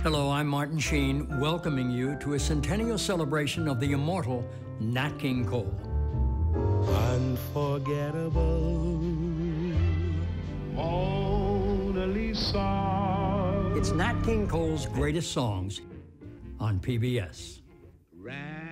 Hello, I'm Martin Sheen, welcoming you to a centennial celebration of the immortal Nat King Cole. Unforgettable, Mona Lisa. It's Nat King Cole's greatest songs on PBS.